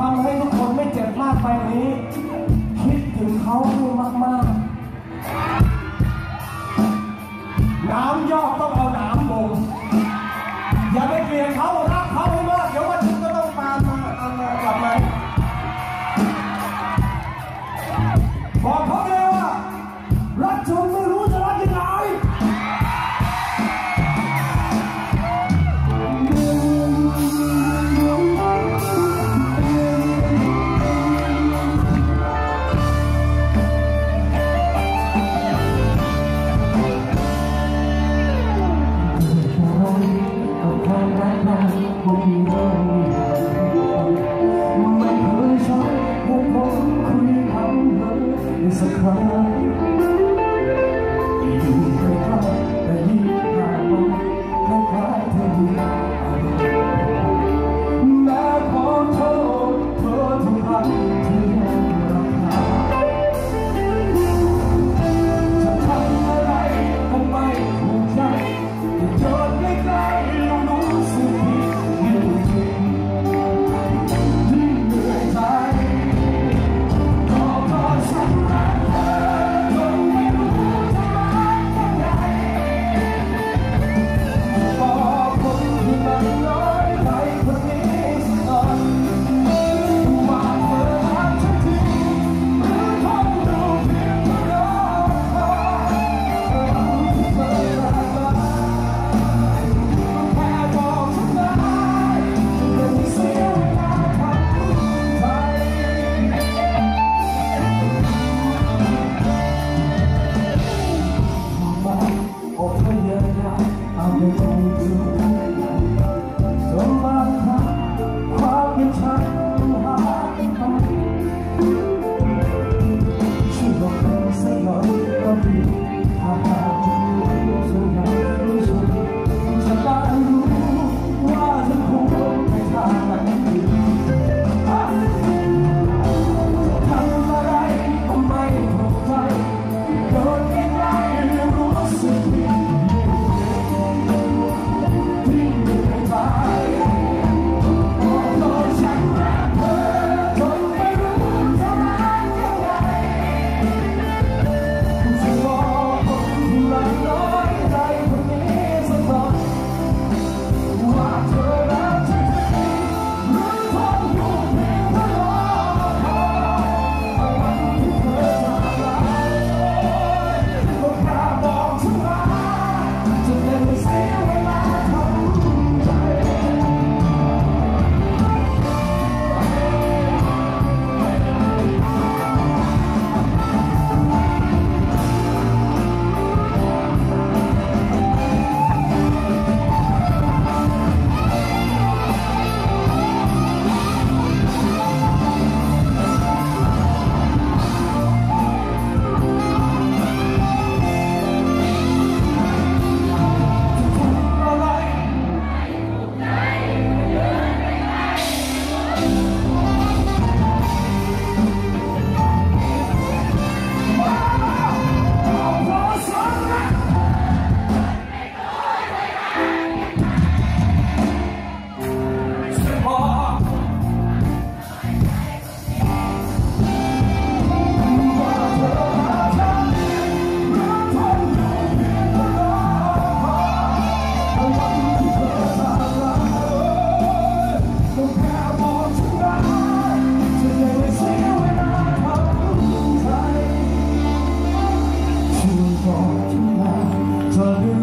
ำให้ทุกคนไม่เจ็บมากไปนี้คิดถึงเขาให้มากๆน้ำยอกต้องเอาน้ำบ่งอย่าไปเกลียดเขารักเขาให้มากเดี๋ยววันนึงก็ต้องตามมากลับมาบอกเขาเลยว่ารักจนไม่รู้จะรักยังไงสักครั้งอยู่ใกล้ๆแต่ยิ่งห่างไปคล้ายๆเธออยู่แม้ขอโทษเธอทุกครั้งที่ยังรักเขาจะทำอะไรก็ไม่ถูกใจโยนใกล้ๆแล้วรู้สึกผิดอยู่จริงยิ่งเหนื่อยใจเธอ